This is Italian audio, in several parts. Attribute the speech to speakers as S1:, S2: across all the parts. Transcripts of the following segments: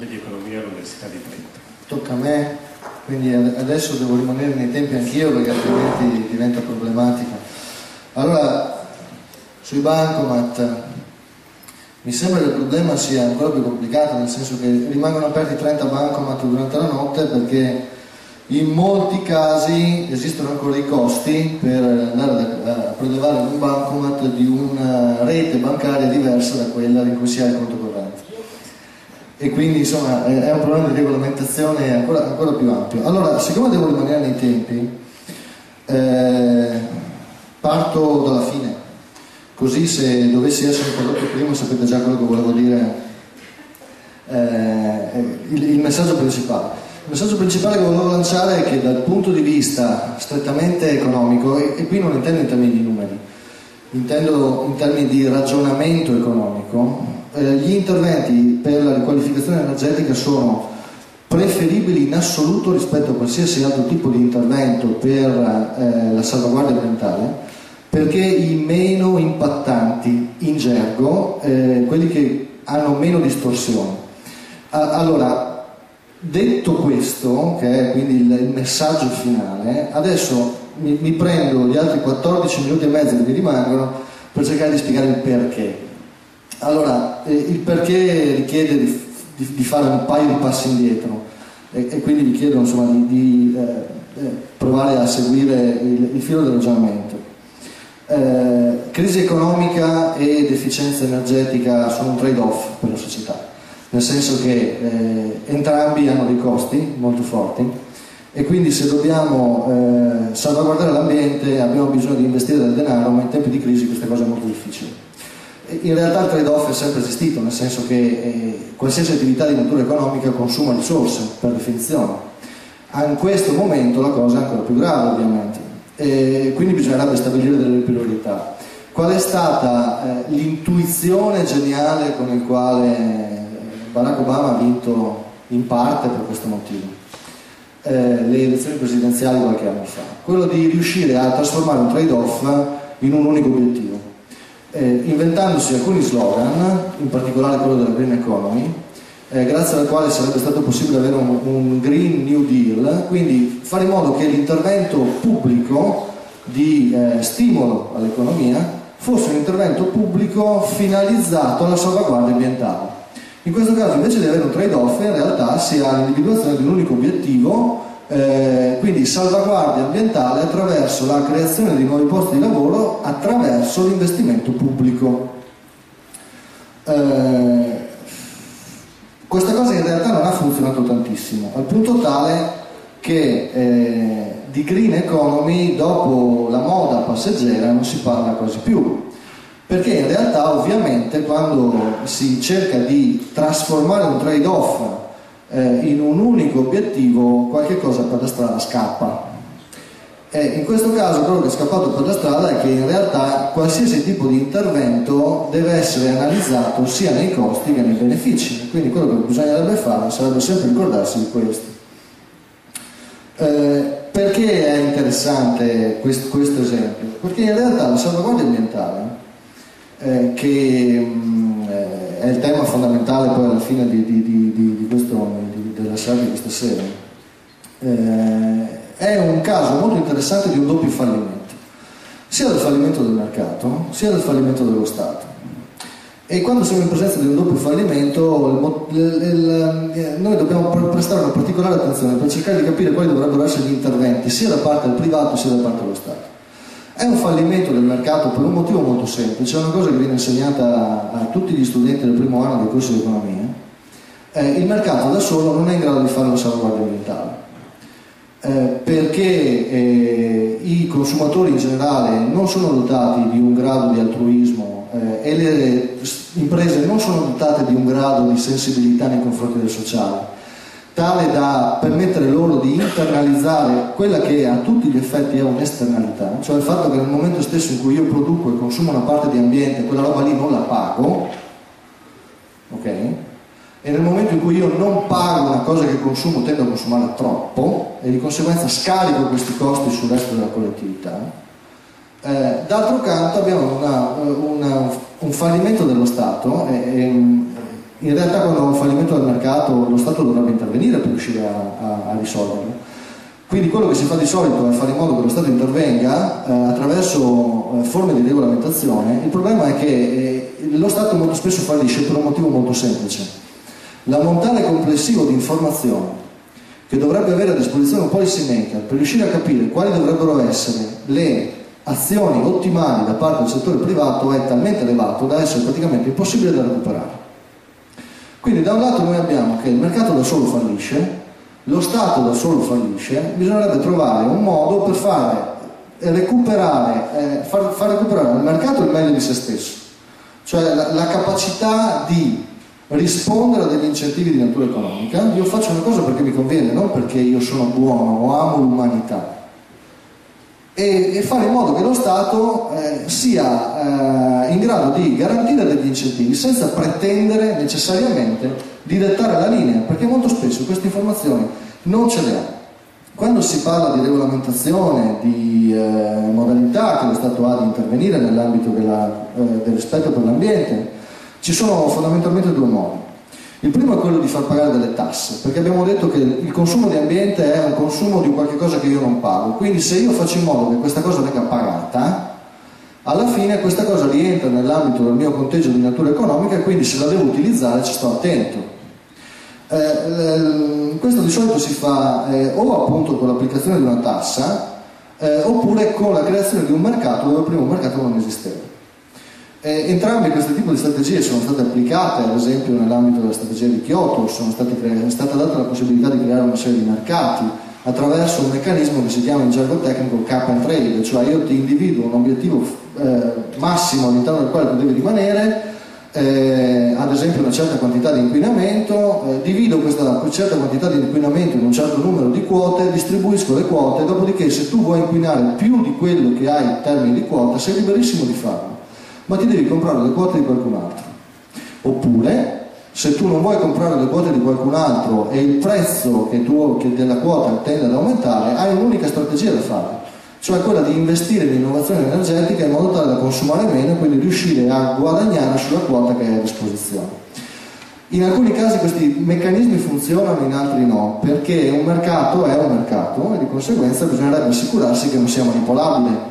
S1: di economia all'Università di Trento.
S2: Tocca a me, quindi adesso devo rimanere nei tempi anch'io perché altrimenti diventa problematica. Allora, sui bancomat mi sembra che il problema sia ancora più complicato, nel senso che rimangono aperti 30 bancomat durante la notte perché in molti casi esistono ancora i costi per andare a prelevare un bancomat di una rete bancaria diversa da quella in cui si ha il conto corrente. E quindi insomma è un problema di regolamentazione ancora più ampio. Allora, siccome devo rimanere nei tempi, parto dalla fine, così se dovessi essere interrotto prima sapete già quello che volevo dire, il messaggio principale. Il messaggio principale che volevo lanciare è che dal punto di vista strettamente economico, e qui non intendo in termini di numeri, intendo in termini di ragionamento economico, gli interventi per la riqualificazione energetica sono preferibili in assoluto rispetto a qualsiasi altro tipo di intervento per la salvaguardia ambientale, perché i meno impattanti in gergo, quelli che hanno meno distorsioni. Allora, detto questo, che è quindi il messaggio finale, adesso mi prendo gli altri 14 minuti e mezzo che mi rimangono per cercare di spiegare il perché. Allora, il perché richiede di fare un paio di passi indietro e quindi vi chiedo insomma di provare a seguire il filo del ragionamento. Crisi economica ed efficienza energetica sono un trade-off per la società, nel senso che entrambi hanno dei costi molto forti e quindi se dobbiamo salvaguardare l'ambiente abbiamo bisogno di investire del denaro, ma in tempi di crisi questa cosa è molto difficile. In realtà il trade-off è sempre esistito, nel senso che qualsiasi attività di natura economica consuma risorse, per definizione. In questo momento la cosa è ancora più grave, ovviamente, e quindi bisognerebbe stabilire delle priorità. Qual è stata l'intuizione geniale con il quale Barack Obama ha vinto in parte per questo motivo le elezioni presidenziali qualche anno fa? Quello di riuscire a trasformare un trade-off in un unico obiettivo. Inventandosi alcuni slogan, in particolare quello della Green Economy, grazie al quale sarebbe stato possibile avere un Green New Deal, quindi fare in modo che l'intervento pubblico di stimolo all'economia fosse un intervento pubblico finalizzato alla salvaguardia ambientale. In questo caso, invece di avere un trade-off, in realtà si ha l'individuazione di un unico obiettivo, quindi salvaguardia ambientale attraverso la creazione di nuovi posti di lavoro attraverso l'investimento pubblico. Questa cosa in realtà non ha funzionato tantissimo, al punto tale che di green economy dopo la moda passeggera non si parla quasi più, perché in realtà ovviamente quando si cerca di trasformare un trade-off in un unico obiettivo, qualche cosa per la strada scappa. In questo caso quello che è scappato per la strada è che in realtà qualsiasi tipo di intervento deve essere analizzato sia nei costi che nei benefici, quindi quello che bisognerebbe fare sarebbe sempre ricordarsi di questo. Perché è interessante questo esempio? Perché in realtà la salvaguardia ambientale, che è il tema fondamentale poi alla fine della serata di questa sera, è un caso molto interessante di un doppio fallimento, sia del fallimento del mercato sia del fallimento dello Stato. E quando siamo in presenza di un doppio fallimento noi dobbiamo prestare una particolare attenzione per cercare di capire quali dovrebbero essere gli interventi sia da parte del privato sia da parte dello Stato. È un fallimento del mercato per un motivo molto semplice, è una cosa che viene insegnata a tutti gli studenti del primo anno del corso di economia. Il mercato da solo non è in grado di fare la salvaguardia ambientale, perché i consumatori in generale non sono dotati di un grado di altruismo e le imprese non sono dotate di un grado di sensibilità nei confronti del sociale tale da permettere loro di internalizzare quella che a tutti gli effetti è un'esternalità, cioè il fatto che nel momento stesso in cui io produco e consumo una parte di ambiente, quella roba lì non la pago, ok? E nel momento in cui io non pago una cosa che consumo tendo a consumarla troppo e di conseguenza scarico questi costi sul resto della collettività. D'altro canto abbiamo un fallimento dello Stato in realtà quando ho un fallimento del mercato lo Stato dovrebbe intervenire per riuscire a risolverlo. Quindi quello che si fa di solito è fare in modo che lo Stato intervenga attraverso forme di regolamentazione. Il problema è che lo Stato molto spesso fallisce per un motivo molto semplice. L'ammontare complessivo di informazioni che dovrebbe avere a disposizione un policy maker per riuscire a capire quali dovrebbero essere le azioni ottimali da parte del settore privato è talmente elevato da essere praticamente impossibile da recuperare. Quindi da un lato noi abbiamo che il mercato da solo fallisce, lo Stato da solo fallisce, bisognerebbe trovare un modo per far recuperare al mercato il meglio di se stesso, cioè la capacità di rispondere a degli incentivi di natura economica. Io faccio una cosa perché mi conviene, non perché io sono buono o amo l'umanità, e fare in modo che lo Stato sia in grado di garantire degli incentivi senza pretendere necessariamente di dettare la linea, perché molto spesso queste informazioni non ce le ha. Quando si parla di regolamentazione, di modalità che lo Stato ha di intervenire nell'ambito del rispetto per l'ambiente, ci sono fondamentalmente due modi. Il primo è quello di far pagare delle tasse, perché abbiamo detto che il consumo di ambiente è un consumo di qualche cosa che io non pago, quindi se io faccio in modo che questa cosa venga pagata, alla fine questa cosa rientra nell'ambito del mio conteggio di natura economica e quindi se la devo utilizzare ci sto attento. Questo di solito si fa o appunto con l'applicazione di una tassa oppure con la creazione di un mercato dove prima un mercato non esisteva. Entrambi questi tipi di strategie sono state applicate, ad esempio nell'ambito della strategia di Kyoto, è stata data la possibilità di creare una serie di mercati attraverso un meccanismo che si chiama in gergo tecnico cap and trade, cioè io ti individuo un obiettivo massimo all'interno del quale tu devi rimanere, ad esempio una certa quantità di inquinamento, divido questa certa quantità di inquinamento in un certo numero di quote, distribuisco le quote, dopodiché se tu vuoi inquinare più di quello che hai in termini di quota sei liberissimo di farlo, ma ti devi comprare le quote di qualcun altro. Oppure, se tu non vuoi comprare le quote di qualcun altro e il prezzo che della quota tende ad aumentare, hai un'unica strategia da fare, cioè quella di investire in innovazione energetica in modo tale da consumare meno e quindi riuscire a guadagnare sulla quota che hai a disposizione. In alcuni casi questi meccanismi funzionano, in altri no, perché un mercato è un mercato e di conseguenza bisognerebbe assicurarsi che non sia manipolabile.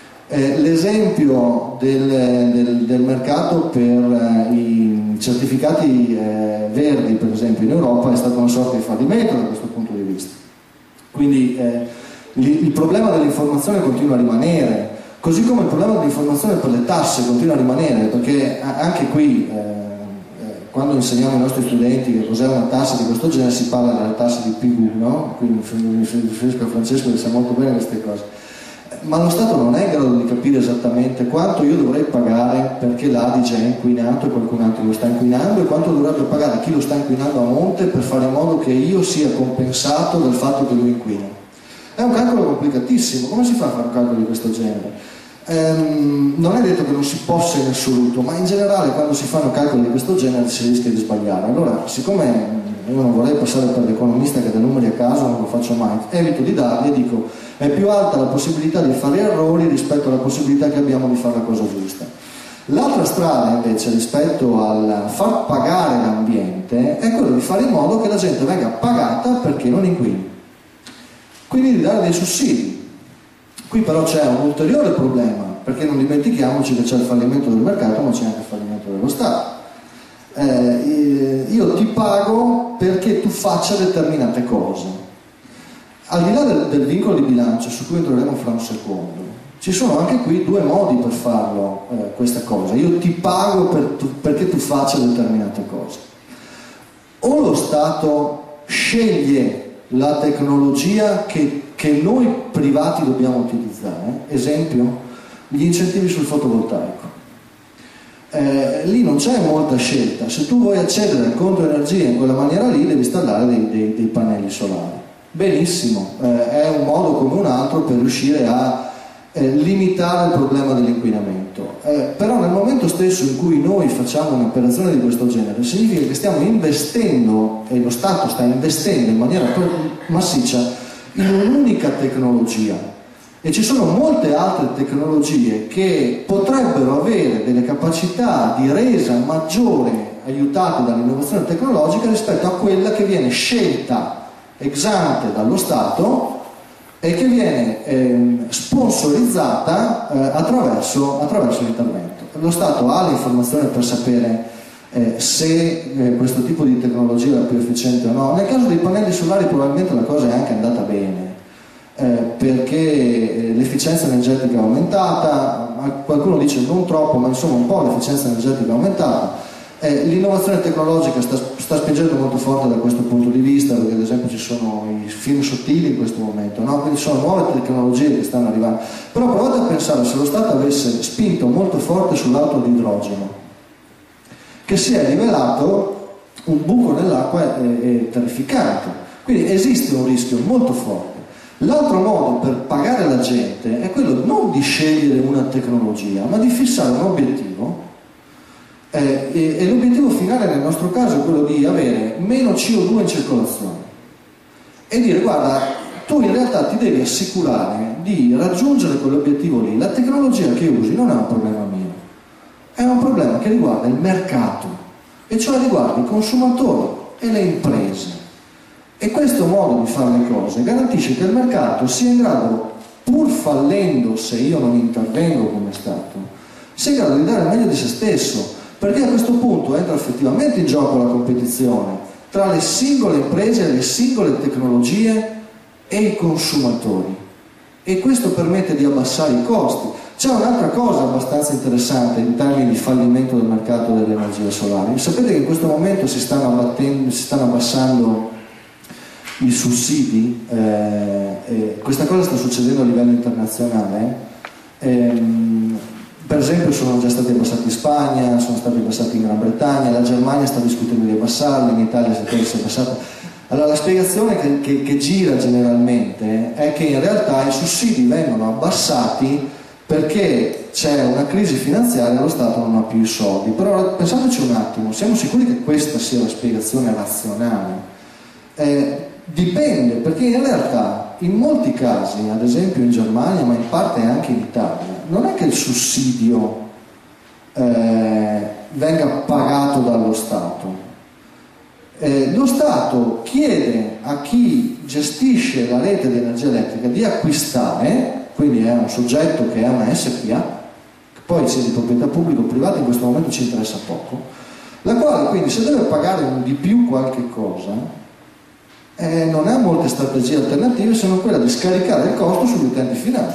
S2: L'esempio del mercato per i certificati verdi, per esempio, in Europa è stato una sorta di fallimento da questo punto di vista. Quindi il problema dell'informazione continua a rimanere, così come il problema dell'informazione per le tasse continua a rimanere, perché anche qui quando insegniamo ai nostri studenti che cos'è una tassa di questo genere si parla della tassa di PIGU, no? Quindi mi riferisco a Francesco che sa molto bene queste cose. Ma lo Stato non è in grado di capire esattamente quanto io dovrei pagare perché l'Adige è inquinato e qualcun altro lo sta inquinando e quanto dovrebbe pagare chi lo sta inquinando a monte per fare in modo che io sia compensato dal fatto che lui inquina. È un calcolo complicatissimo. Come si fa a fare un calcolo di questo genere? Non è detto che non si possa in assoluto, ma in generale quando si fanno calcoli di questo genere si rischia di sbagliare. Allora, siccome io non vorrei passare per l'economista che dà numeri a caso, non lo faccio mai, evito di darli e dico è più alta la possibilità di fare errori rispetto alla possibilità che abbiamo di fare la cosa giusta. L'altra strada invece rispetto al far pagare l'ambiente è quello di fare in modo che la gente venga pagata perché non inquini, quindi di dare dei sussidi. Qui però c'è un ulteriore problema, perché non dimentichiamoci che c'è il fallimento del mercato ma c'è anche il fallimento dello Stato. Io ti pago perché tu faccia determinate cose. Al di là del vincolo di bilancio, su cui entreremo fra un secondo, ci sono anche qui due modi per farlo, questa cosa. Io ti pago perché tu faccia determinate cose. O lo Stato sceglie la tecnologia che noi privati dobbiamo utilizzare, esempio, gli incentivi sul fotovoltaico. Lì non c'è molta scelta, se tu vuoi accedere al conto energia in quella maniera lì devi installare dei pannelli solari. Benissimo, è un modo come un altro per riuscire a limitare il problema dell'inquinamento, però nel momento stesso in cui noi facciamo un'operazione di questo genere significa che stiamo investendo, e lo Stato sta investendo in maniera massiccia in un'unica tecnologia, e ci sono molte altre tecnologie che potrebbero avere delle capacità di resa maggiore aiutate dall'innovazione tecnologica rispetto a quella che viene scelta ex ante dallo Stato e che viene sponsorizzata attraverso l'intervento. Lo Stato ha l'informazione per sapere se questo tipo di tecnologia è più efficiente o no. Nel caso dei pannelli solari probabilmente la cosa è anche andata bene, perché l'efficienza energetica è aumentata, qualcuno dice non troppo, ma insomma un po' l'efficienza energetica è aumentata. L'innovazione tecnologica sta spingendo molto forte da questo punto di vista, perché ad esempio ci sono i film sottili in questo momento, no? Quindi sono nuove tecnologie che stanno arrivando. Però provate a pensare se lo Stato avesse spinto molto forte sull'auto ad idrogeno, che si è rivelato un buco nell'acqua terrificante. Quindi esiste un rischio molto forte. L'altro modo per pagare la gente è quello non di scegliere una tecnologia, ma di fissare un obiettivo. E l'obiettivo finale nel nostro caso è quello di avere meno CO2 in circolazione e dire guarda, tu in realtà ti devi assicurare di raggiungere quell'obiettivo lì. La tecnologia che usi non è un problema mio, è un problema che riguarda il mercato, e cioè riguarda i consumatori e le imprese. E questo modo di fare le cose garantisce che il mercato sia in grado, pur fallendo se io non intervengo come Stato, sia in grado di dare il meglio di se stesso. Perché a questo punto entra effettivamente in gioco la competizione tra le singole imprese, le singole tecnologie e i consumatori. E questo permette di abbassare i costi. C'è un'altra cosa abbastanza interessante in termini di fallimento del mercato delle energie solari. Sapete che in questo momento si stanno abbassando i sussidi, questa cosa sta succedendo a livello internazionale. Per esempio sono già stati abbassati in Spagna, sono stati abbassati in Gran Bretagna, la Germania sta discutendo di abbassarli, in Italia si è abbassata. Allora la spiegazione che gira generalmente è che in realtà i sussidi vengono abbassati perché c'è una crisi finanziaria e lo Stato non ha più i soldi. Però pensateci un attimo, siamo sicuri che questa sia la spiegazione razionale? Dipende, perché in realtà in molti casi, ad esempio in Germania, ma in parte anche in Italia, non è che il sussidio venga pagato dallo Stato. Lo Stato chiede a chi gestisce la rete di energia elettrica di acquistare, quindi è un soggetto che è una SPA, che poi sia di proprietà pubblica o privata in questo momento ci interessa poco, la quale quindi se deve pagare di più qualche cosa, non ha molte strategie alternative se non quella di scaricare il costo sugli utenti finali.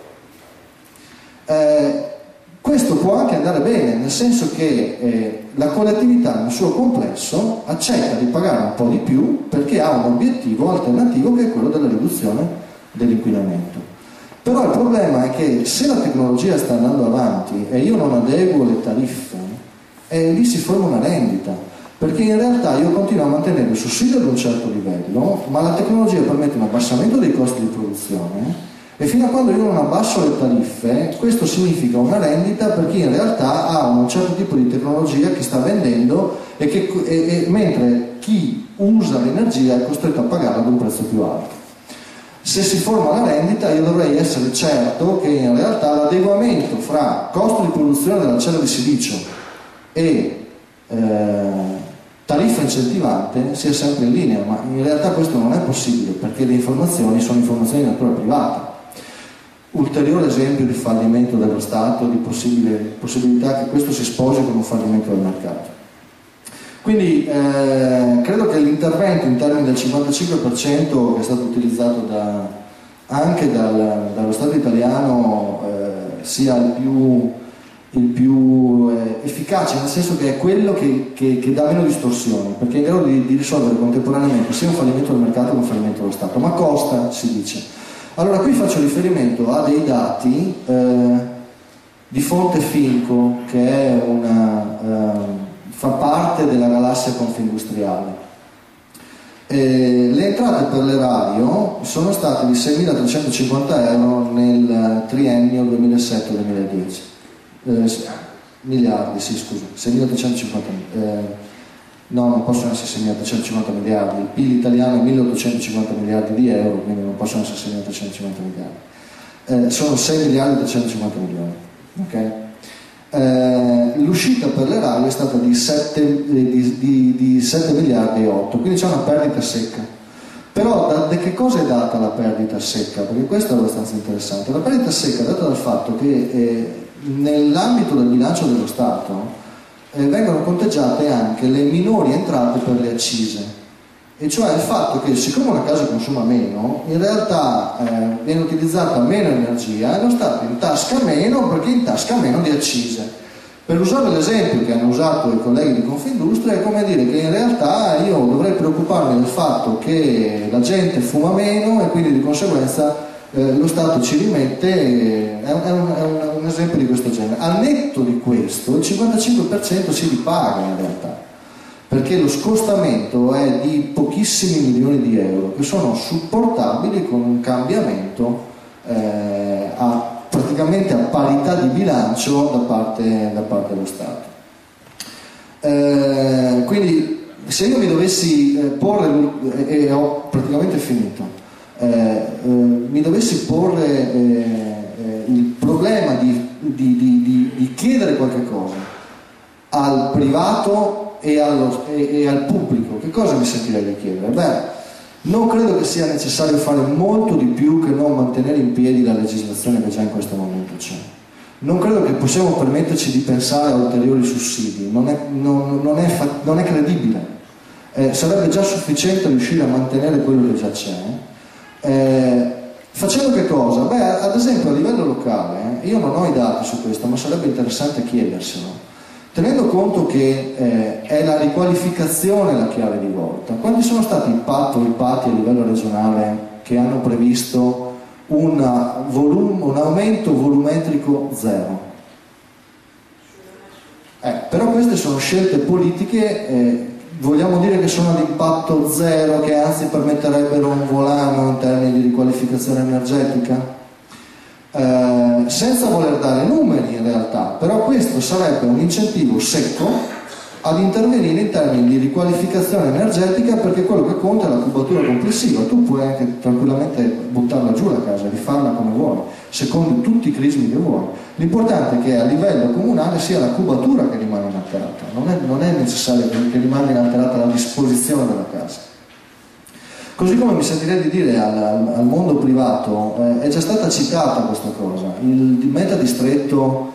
S2: Questo può anche andare bene, nel senso che la collettività nel suo complesso accetta di pagare un po' di più perché ha un obiettivo alternativo che è quello della riduzione dell'inquinamento. Però il problema è che se la tecnologia sta andando avanti e io non adeguo le tariffe, lì si forma una rendita. Perché in realtà io continuo a mantenere il sussidio ad un certo livello, ma la tecnologia permette un abbassamento dei costi di produzione e fino a quando io non abbasso le tariffe, questo significa una rendita per chi in realtà ha un certo tipo di tecnologia che sta vendendo mentre chi usa l'energia è costretto a pagarla ad un prezzo più alto. Se si forma la rendita io dovrei essere certo che in realtà l'adeguamento fra costo di produzione della cella di silicio e tariffa incentivante sia sempre in linea, ma in realtà questo non è possibile perché le informazioni sono informazioni di natura privata. Ulteriore esempio di fallimento dello Stato, di possibilità che questo si sposi con un fallimento del mercato. Quindi credo che l'intervento in termini del 55% che è stato utilizzato anche dallo Stato italiano sia il più efficace, nel senso che è quello che dà meno distorsioni, perché è in grado di risolvere contemporaneamente sia un fallimento del mercato che un fallimento dello Stato. Ma costa, si dice. Allora qui faccio riferimento a dei dati di fonte Finco, che è fa parte della galassia Confindustriale. Le entrate per l'erario sono state di 6.350 euro nel triennio 2007-2010. Miliardi, sì, scusa, 6.350 no, non possono essere 6.350 miliardi, il PIL italiano è 1.850 miliardi di euro, quindi non possono essere 6.350 miliardi, sono 6.350 milioni, ok? l'uscita per l'erario è stata di 7 miliardi e 8, quindi c'è una perdita secca. Però da che cosa è data la perdita secca? Perché questo è abbastanza interessante. La perdita secca è data dal fatto che nell'ambito del bilancio dello Stato vengono conteggiate anche le minori entrate per le accise, e cioè il fatto che siccome una casa consuma meno, in realtà viene utilizzata meno energia e lo Stato intasca meno perché intasca meno di accise. Per usare l'esempio che hanno usato i colleghi di Confindustria, è come dire che in realtà io dovrei preoccuparmi del fatto che la gente fuma meno e quindi di conseguenza lo Stato ci rimette, è un esempio di questo genere. Al netto di questo il 55% si ripaga in realtà, perché lo scostamento è di pochissimi milioni di euro che sono supportabili con un cambiamento praticamente a parità di bilancio da parte dello Stato. Quindi se io mi dovessi porre, e ho praticamente finito, mi dovessi porre il problema di chiedere qualche cosa al privato e al pubblico, che cosa mi sentirei di chiedere? Beh, non credo che sia necessario fare molto di più che non mantenere in piedi la legislazione che già in questo momento c'è. Non credo che possiamo permetterci di pensare a ulteriori sussidi, non è credibile. Sarebbe già sufficiente riuscire a mantenere quello che già c'è. Facendo che cosa? Beh, ad esempio a livello locale, io non ho i dati su questo, ma sarebbe interessante chiederselo. Tenendo conto che è la riqualificazione la chiave di volta, quanti sono stati i patti a livello regionale che hanno previsto un aumento volumetrico zero? Però queste sono scelte politiche, vogliamo dire che sono ad impatto zero, che anzi permetterebbero un volano in termini di riqualificazione energetica? Senza voler dare numeri in realtà, però questo sarebbe un incentivo secco ad intervenire in termini di riqualificazione energetica, perché quello che conta è la cubatura complessiva. Tu puoi anche tranquillamente buttarla giù la casa, rifarla come vuoi, secondo tutti i crismi che vuoi. L'importante è che a livello comunale sia la cubatura che rimane inalterata, non è necessario che rimanga inalterata la disposizione della casa. Così come mi sentirei di dire al mondo privato, è già stata citata questa cosa, il metadistretto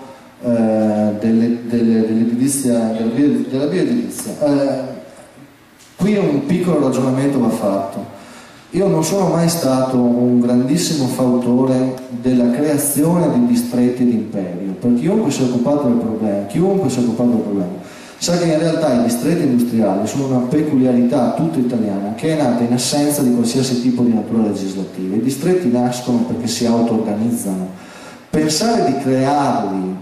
S2: dell'edilizia, della bioedilizia. Qui un piccolo ragionamento va fatto. Io non sono mai stato un grandissimo fautore della creazione di distretti d'imperio, per chiunque si è occupato del problema, sa che in realtà i distretti industriali sono una peculiarità tutta italiana che è nata in assenza di qualsiasi tipo di natura legislativa. I distretti nascono perché si auto-organizzano. Pensare di crearli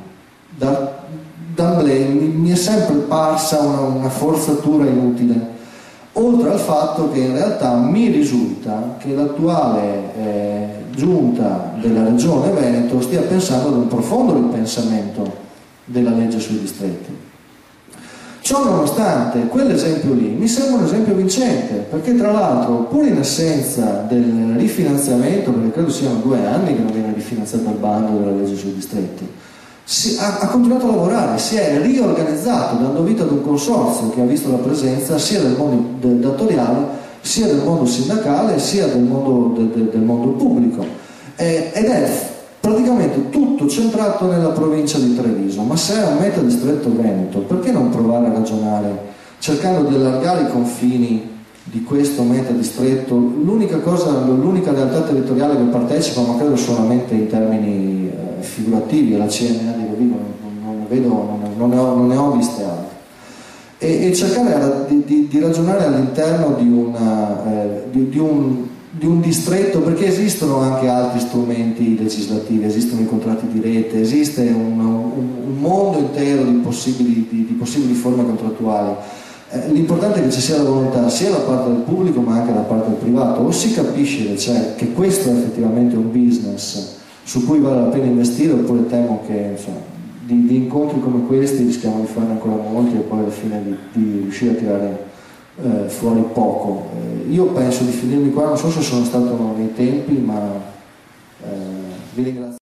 S2: d'emblée mi è sempre parsa una forzatura inutile, oltre al fatto che in realtà mi risulta che l'attuale giunta della Regione Veneto stia pensando ad un profondo ripensamento della legge sui distretti. Ciò nonostante, quell'esempio lì mi sembra un esempio vincente, perché tra l'altro, pur in assenza del rifinanziamento, perché credo siano 2 anni che non viene rifinanziato il bando della legge sui distretti, ha continuato a lavorare, si è riorganizzato dando vita ad un consorzio che ha visto la presenza sia del mondo datoriale, sia del mondo sindacale, sia del mondo pubblico, ed è praticamente tutto centrato nella provincia di Treviso. Ma se è un metadistretto veneto, perché non provare a ragionare cercando di allargare i confini di questo metadistretto? L'unica realtà territoriale che partecipa, ma credo solamente in termini figurativi, è la CNA di Rovigo, non ne ho viste altre, e cercare di ragionare all'interno di un distretto, perché esistono anche altri strumenti legislativi, esistono i contratti di rete, esiste un mondo intero di possibili forme contrattuali. L'importante è che ci sia la volontà sia da parte del pubblico ma anche da parte del privato. O si capisce che questo è effettivamente un business su cui vale la pena investire, oppure temo che di incontri come questi rischiamo di farne ancora molti e poi alla fine di riuscire a tirare fuori poco. Io penso di finirmi qua, non so se sono stato nei tempi, ma vi ringrazio.